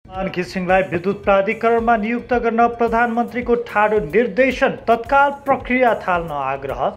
कुलमान घिसिङलाई विद्युत प्राधिकरणमा नियुक्त गर्न प्रधानमन्त्रीको ठाडो निर्देशन, तत्काल प्रक्रिया थाल्न आग्रह।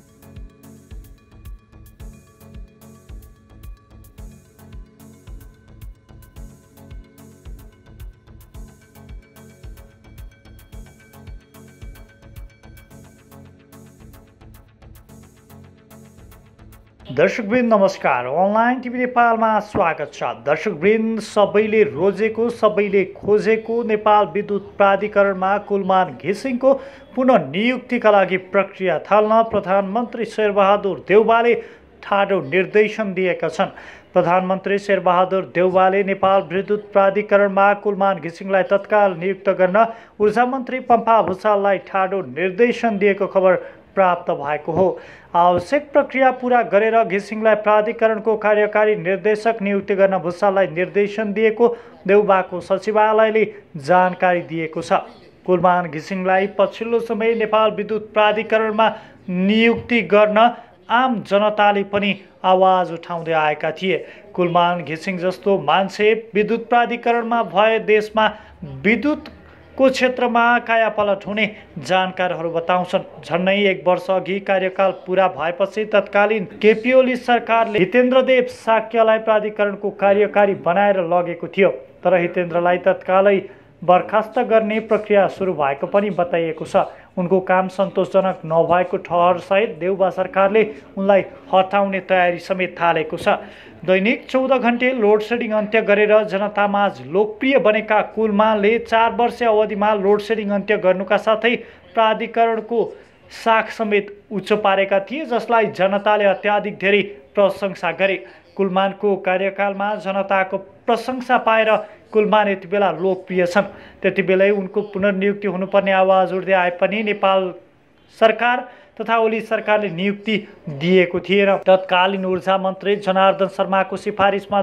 दर्शकवृन्द नमस्कार, अनलाइन टिभी नेपालमा स्वागत छ। दर्शकवृन्द, सबैले रोजेको सबैले खोजेको नेपाल विद्युत प्राधिकरणमा कुलमान घिसिङको पुनः नियुक्तिका लागि प्रक्रिया थाल्न प्रधानमन्त्री शेरबहादुर देउवाले ठाडो निर्देशन दिएका छन्। प्रधानमन्त्री शेरबहादुर देउवाले नेपाल विद्युत प्राधिकरणमा कुलमान घिसिङलाई तत्काल नियुक्त गर्न ऊर्जा मन्त्री पम्फा भुसाललाई ठाडो निर्देशन दिएको खबर प्राप्त भएको हो। आवश्यक प्रक्रिया पूरा गरेर घिसिङलाई प्राधिकरणको कार्यकारी निर्देशक नियुक्ति गर्न भुसाललाई निर्देशन दिएको देउबाको सचिवालयले जानकारी दिएको छ। कुलमान घिसिङलाई पछिल्लो समय नेपाल विद्युत प्राधिकरणमा नियुक्ति गर्न आम जनताले पनि आवाज उठाउँदै आएका थिए। कुलमान घिसिङ जस्तो मान्छे विद्युत प्राधिकरणमा भए देशमा विद्युत को क्षेत्रमा कायापलट हुने जानकारहरू बताउँछन्। झन्डै 1 वर्ष अघि कार्यकाल पूरा भएपछि तत्कालीन केपी ओली सरकारले हितेन्द्रदेव साक्यलाई प्राधिकरणको कार्यकारी बनाएर लगेको थियो, तर हितेन्द्रलाई तत्कालै बर्खास्त गर्ने प्रक्रिया सुरु भएको पनि बताइएको छ। उनको काम सन्तोषजनक नभएको ठहर सहित देउबा सरकारले उनलाई हटाउने तयारी समेत थालेको छ। दैनिक 14 घण्टे लोड सेडिङ अन्त्य गरेर जनतामाझ लोकप्रिय बनेका कुलमानले 4 वर्ष अवधिमा लोड सेडिङ अन्त्य गर्नुका साथै प्राधिकरणको साख समेत उच्च पारेका थिए, जसलाई जनताले अत्याधिक धेरै प्रशंसा गरे। कुलमानको कार्यकालमा जनताको प्रशंसा पाएर कुलमान यति बेला लोकप्रिय छन्। त्यति बेलै उनको पुनर्नियुक्ति हुनुपर्ने आवाज उठ्दै आए पनि नेपाल सरकार तथा ओली सरकारले नियुक्ति दिएको थिएन। तत्कालीन ऊर्जा मन्त्री जनार्दन शर्माको सिफारिसमा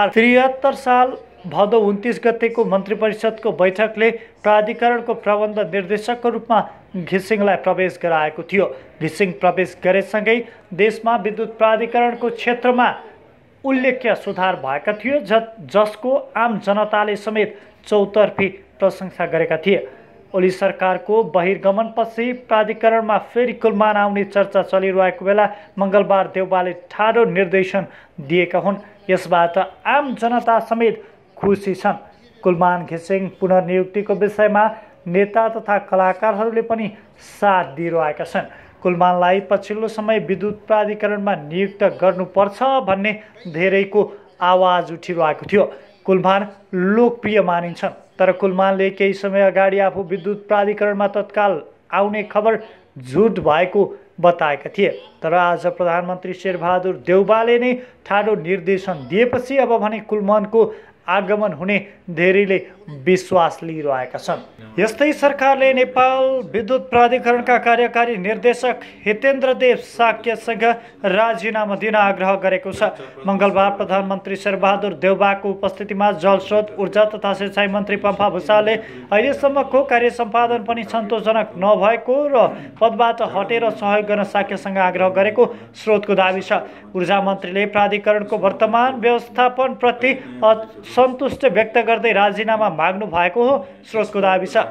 2073 साल भदौ 29 गतेको मन्त्री परिषदको बैठकले प्राधिकरणको प्रबन्ध निर्देशकको रूपमा घिसिङलाई प्रवेश गराएको थियो। घिसिङ प्रवेश गरेसँगै देशमा विद्युत प्राधिकरणको क्षेत्रमा उल्लेख्य सुधार भएका थिए, जसको आम जनताले समेत चौतर्फी प्रशंसा गरेका थिए। ओली सरकारको बहिर्गमनपछि प्राधिकरणमा फेरि कुलमान आउने चर्चा चलिरहेको बेला मङ्गलबार देउवाले ठाडो निर्देशन दिएका हुन्। यसबाट आम जनता समेत खुसी छन्। कुलमान घिसिङ पुनर्नियुक्तिको विषयमा नेता तथा कलाकारहरूले पनि साथ दिइरहेका छन्। कुलमानलाई पछिल्लो समय विद्युत प्राधिकरणमा नियुक्त गर्नुपर्छ भन्ने धेरैको आवाज उठिरहेको थियो। कुलमान लोकप्रिय मानिन्छन्, तर कुलमानले केही समय अगाडि आफू विद्युत प्राधिकरणमा तत्काल आउने खबर झुट भएको बताएका थिए। तर आज प्रधानमन्त्री शेरबहादुर देउवाले नै ठाडो निर्देशन दिएपछि अब भने कुलमानको आगमन हुने धेरैले विश्वास लिइरहेका छन्। यस्तै सरकारले नेपाल विद्युत प्राधिकरणका कार्यकारी निर्देशक हितेन्द्रदेव साक्यसँग राजीनामा दिन आग्रह गरेको छ। मङ्गलबार प्रधानमन्त्री शेरबहादुर देउवाको उपस्थितिमा जलस्रोत ऊर्जा तथा सिँचाइ मन्त्री पम्फा भुसालले अहिलेसम्मको कार्य सम्पादन पनि सन्तोषजनक नभएको र पदबाट हटेर सहयोग गर्न साक्यसँग आग्रह गरेको स्रोतको दाबी छ। ऊर्जा मन्त्रीले प्राधिकरणको वर्तमान व्यवस्थापनप्रति असन्तुष्ट व्यक्त गर्दै राजीनामा माग्नु भएको हो, स्रोतको दाबी छ।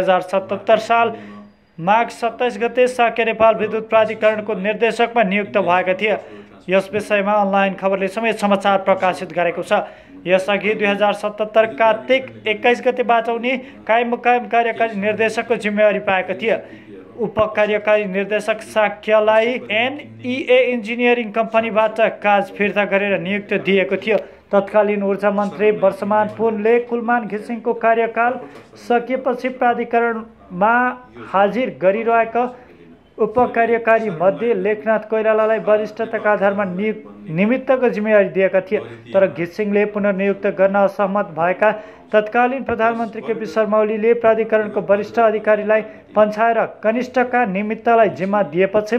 2077 साल माघ 27 गते साक्य नेपाल विद्युत प्राधिकरणको निर्देशकमा नियुक्त भएका थिए। यस विषयमा अनलाइन खबरले समेत समाचार प्रकाशित गरेको छ। यसअघि 2077 कार्तिक 21 गतेबाट उनी कायम मुकायम कार्यकारी निर्देशकको जिम्मेवारी पाएका थिए। उपकार्यकारी निर्देशक साक्यलाई एनइए इन्जिनियरिङ कम्पनीबाट काज फिर्ता गरेर नियुक्ति दिएको थियो। तत्कालीन ऊर्जा मन्त्री वर्षमान पुनले कुलमान घिसिङको कार्यकाल सकिएपछि प्राधिकरणमा हाजिर गरिरहेका उपकार्यकारी मध्ये लेखनाथ कोइरालालाई वरिष्ठताका आधारमा निमित्तको जिम्मेवारी दिएका थिए। तर घिसिङले पुनर्नियुक्त गर्न असहमत भएका तत्कालीन प्रधानमन्त्री केपी शर्मा ओलीले प्राधिकरणको वरिष्ठ अधिकारीलाई पन्छाएर कनिष्ठका निमित्तलाई जिम्मा दिएपछि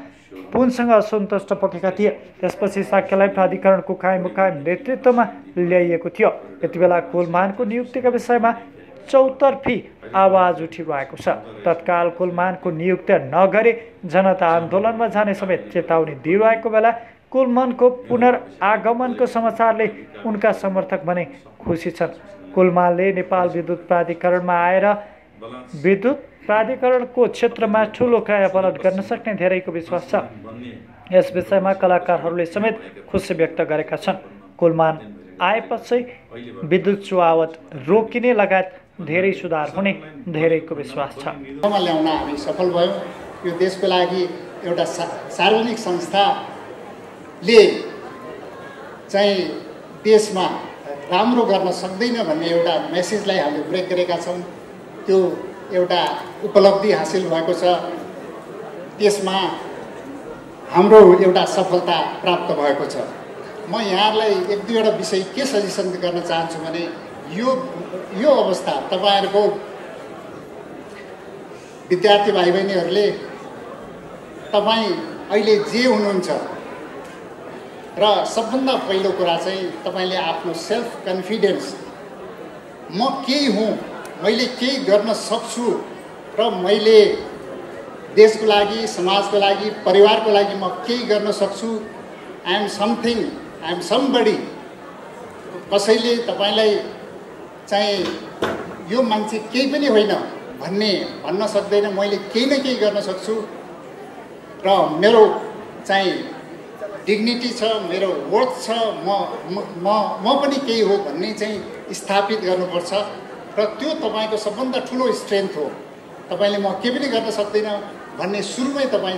पुनसँग असन्तुष्ट पकेका थिए। त्यसपछि साक्यलाई प्राधिकरणको कायम मुकायम नेतृत्वमा ल्याइएको थियो। यतिबेला कुलमानको नियुक्तिका विषयमा चौतर्फी आवाज उठिरहेको छ। तत्काल कुलमानको नियुक्ति नगरे जनता आन्दोलनमा जाने समेत चेतावनी दिइरहेको बेला कुलमानको पुनर्आगमनको समाचारले उनका समर्थक भने खुसी छन्। कुलमानले नेपाल विद्युत प्राधिकरणमा आएर विद्युत प्राधिकरणको क्षेत्रमा ठूलो कायापलट गर्न सक्ने धेरैको विश्वास छ। यस विषयमा कलाकारहरूले समेत खुसी व्यक्त गरेका छन्। कुलमान आएपछि विद्युत चुहावट रोकिने लगायत धेरै सुधार हुने धेरैको विश्वास छ। ल्याउन हामी सफल भयौँ। यो देशको लागि एउटा सार्वजनिक संस्थाले चाहिँ देशमा राम्रो गर्न सक्दैन भन्ने एउटा मेसेजलाई हामीले ब्रेक गरेका छौँ। त्यो एउटा उपलब्धि हासिल भएको छ। त्यसमा हाम्रो एउटा सफलता प्राप्त भएको छ। म यहाँहरूलाई एक दुईवटा विषय के सजेसन गर्न चाहन्छु भने यो अवस्था तपाईहरुको विद्यार्थी भाइ बहिनीहरूले तपाई अहिले जे हुनुहुन्छ र सबभन्दा पहिलो कुरा चाहिँ तपाईले आफ्नो सेल्फ कन्फिडेन्स म केही हुँ, मैले केही गर्न सक्छु र मैले देशको लागि, समाजको लागि, परिवारको लागि म केही गर्न सक्छु। I am something, I am somebody. कसैले तपाईलाई चाहिँ यो मान्छे केही पनि होइन भन्न सक्दैन। मैले केही न केही गर्न सक्छु र मेरो चाहिँ डिग्निटी छ, मेरो वर्थ छ, म पनि केही हो भन्ने चाहिँ स्थापित गर्नुपर्छ र त्यो तपाईको सबभन्दा ठुलो स्ट्रेन्थ हो। तपाईले म केही पनि गर्न सक्दैन भन्ने सुरुमै तपाई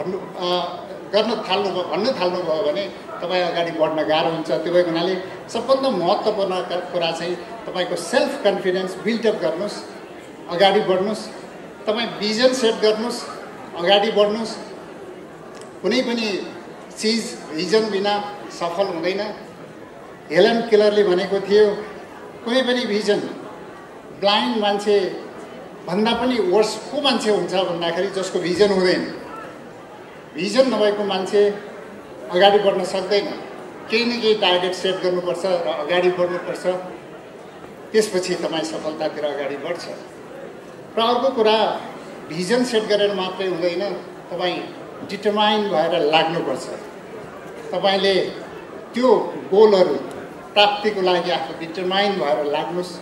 भन्न थाल्नुभयो भने तपाई अगाडि बढ्न गाह्रो हुन्छ। त्यो भएको हुनाले सबभन्दा महत्त्वपूर्ण कुरा चाहिँ तपाईको सेल्फ कन्फिडेन्स बिल्डअप गर्नुस्, अगाडि बढ्नुस्। तपाई भिजन सेट गर्नुस्, अगाडि बढ्नुस्। कुनै पनि चीज भिजन बिना सफल हुँदैन। हेलन केलरले भनेको थियो कुनै पनि भिजन ब्लाइन्ड मान्छे भन्दा पनि वर्स को मान्छे हुन्छ भन्दाखेरि जसको भिजन हुँदैन। भिजन नभएको मान्छे अगाडि बढ्न सक्दैन। केही न केही टार्गेट सेट गर्नुपर्छ र अगाडि बढ्नुपर्छ। त्यसपछि तपाईँ सफलतातिर अगाडि बढ्छ। र अर्को कुरा भिजन सेट गरेर मात्रै हुँदैन, तपाईँ डिटरमाइन भएर लाग्नुपर्छ। तपाईले त्यो गोलहरू प्राप्तिको लागि आफू डिटरमाइन भएर लाग्नुस्,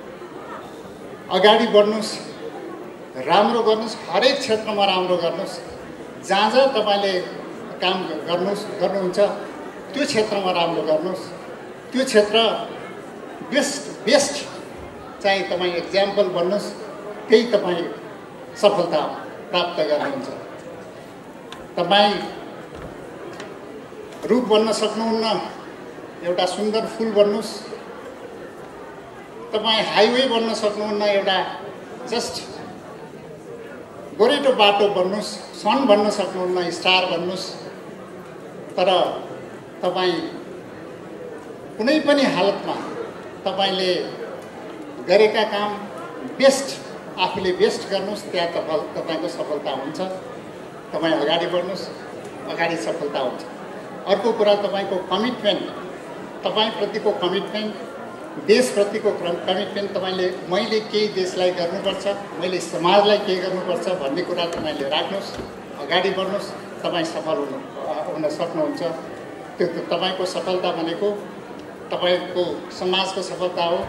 अगाडि बढ्नुस्, राम्रो गर्नुस्। हरेक क्षेत्रमा राम्रो गर्नुस्। जहाँ जहाँ तपाईले काम गर्नुहुन्छ त्यो क्षेत्रमा राम्रो गर्नुस्। त्यो क्षेत्र बेस्ट चाहिँ तपाईँ एक्जाम्पल बन्नुस्। त्यही तपाईँ सफलता प्राप्त गर्नुहुन्छ। तपाईँ रुख बन्न सक्नुहुन्न, एउटा सुन्दर फुल बन्नुस्। तपाईँ हाइवे बन्न सक्नुहुन्न, एउटा जस्ट गोरेटो बाटो बन्नुस्। सन बन्न सक्नुहुन्न, स्टार बन्नुस्। तर तपाईँ कुनै पनि हालतमा तपाईले गरेका काम बेस्ट, आफूले बेस्ट गर्नुस्। त्यहाँ तपाईको सफलता हुन्छ। तपाईँ अगाडि बढ्नुस्, अगाडि सफलता हुन्छ। अर्को कुरा तपाईको कमिटमेन्ट, तपाईप्रतिको कमिटमेन्ट, देशप्रतिको कमिटमेन्ट। तपाईले मैले केही देशलाई गर्नुपर्छ, मैले समाजलाई केही गर्नुपर्छ भन्ने कुरा तपाईले राख्नुस्, अगाडि बढ्नुस्। तपाईँ सफल हुन सक्नुहुन्छ। त्यो तपाईको सफलता भनेको तपाईको समाजको सफलता हो,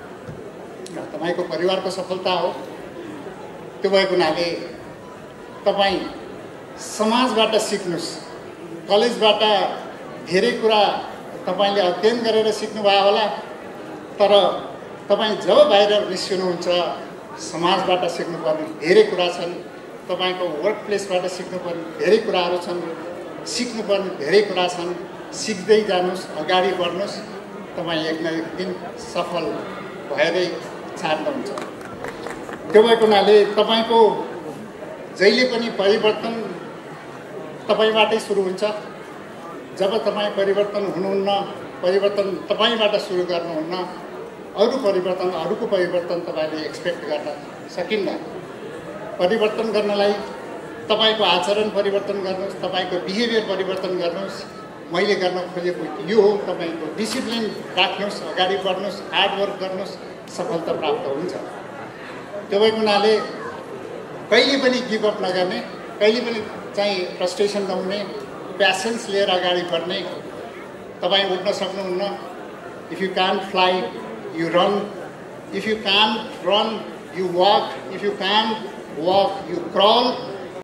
तपाईको परिवारको सफलता हो। त्यो भएको हुनाले तपाईँ समाजबाट सिक्नुस्। कलेजबाट धेरै कुरा तपाईले अध्ययन गरेर सिक्नुभयो होला, तर तपाईँ जब बाहिर निस्किनुहुन्छ समाजबाट सिक्नुपर्ने धेरै कुरा छन्। तपाईको वर्क प्लेसबाट सिक्नुपर्ने धेरै कुराहरू छन्, सिक्नुपर्ने धेरै कुरा छन्। सिक्दै जानुस्, अगाडि बढ्नुस्। तपाईँ एक न एक दिन सफल भएरै छाड्नुहुन्छ। त्यो भएको हुनाले तपाईको जहिले पनि परिवर्तन तपाईबाटै सुरु हुन्छ। जब तपाईँ परिवर्तन हुनुहुन्न, परिवर्तन तपाईबाट सुरु गर्नुहुन्न, अरूको परिवर्तन तपाईले एक्सपेक्ट गर्न सकिन्न। परिवर्तन गर्नलाई तपाईको आचरण परिवर्तन गर्नुस्, तपाईको बिहेभियर परिवर्तन गर्नुस्। मैले गर्न खोजेको यो हो, तपाईको डिसिप्लिन राख्नुस्, अगाडि बढ्नुस्, हार्ड वर्क गर्नुस्, सफलता प्राप्त हुन्छ। त्यो भएको हुनाले कहिले पनि गिभ अप नगर्ने, कहिले पनि चाहिँ फ्रस्ट्रेसन नहुने, प्यासेन्स लिएर अगाडि बढ्ने। तपाईँ उड्न सक्नुहुन्न, if you can't fly you run If you can't run, you walk. If you can't walk, you crawl.